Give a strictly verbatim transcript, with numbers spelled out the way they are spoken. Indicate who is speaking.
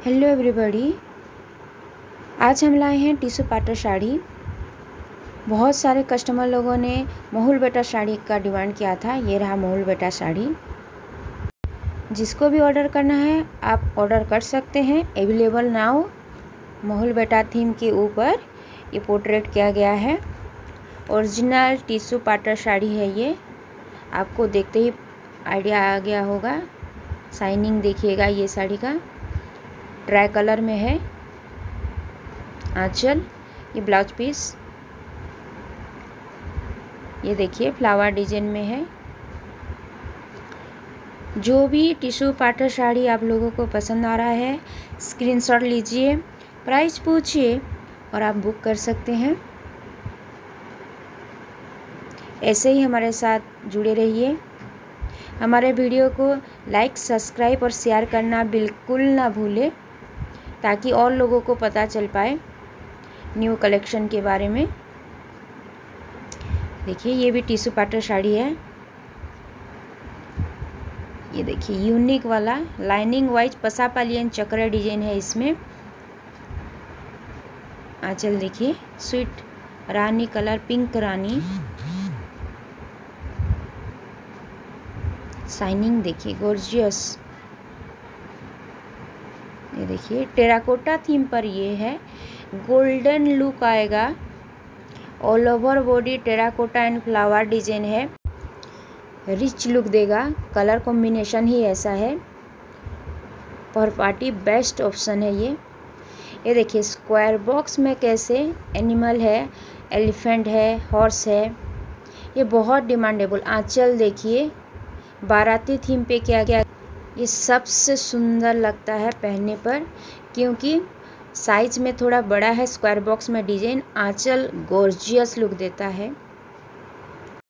Speaker 1: Hello everybody, आज हम लाए हैं टिश्यू पाटर साड़ी। बहुत सारे कस्टमर लोगों ने मोहुल बेटा साड़ी का डिमांड किया था। ये रहा मोहुल बेटा साड़ी। जिसको भी ऑर्डर करना है आप ऑर्डर कर सकते हैं। Available now. मोहुल बेटा थीम के ऊपर ये पोर्ट्रेट किया गया है। ओरिजिनल टिश्यू पाटर साड़ी है ये। आपको देखते ही आइडिया आ गया होगा। शाइनिंग देखिएगा ये साड़ी का। ट्राई कलर में है आंचल। ये ब्लाउज पीस ये देखिए फ्लावर डिजाइन में है। जो भी टिश्यू पाटर साड़ी आप लोगों को पसंद आ रहा है स्क्रीनशॉट लीजिए, प्राइस पूछिए और आप बुक कर सकते हैं। ऐसे ही हमारे साथ जुड़े रहिए। हमारे वीडियो को लाइक, सब्सक्राइब और शेयर करना बिल्कुल ना भूलें, ताकि और लोगों को पता चल पाए न्यू कलेक्शन के बारे में। देखिए ये भी टिश्यू पाटर साड़ी है। ये देखिए यूनिक वाला लाइनिंग वाइज पसापालियन चक्र डिजाइन है इसमें। आंचल देखिए स्वीट रानी कलर, पिंक रानी। शाइनिंग देखिए गॉर्जियस। ये देखिए टेराकोटा थीम पर ये है। गोल्डन लुक आएगा। All over body terracotta and flower design है। रिच लुक देगा। कलर कॉम्बिनेशन ही ऐसा है। पर पार्टी बेस्ट ऑप्शन है ये। ये देखिए स्क्वायर बॉक्स में कैसे एनिमल है, एलिफेंट है, हॉर्स है। ये बहुत डिमांडेबल। आंचल देखिए बाराती थीम पे किया गया। ये सबसे सुंदर लगता है पहनने पर, क्योंकि साइज में थोड़ा बड़ा है। स्क्वायर बॉक्स में डिजाइन। आंचल गॉर्जियस लुक देता है।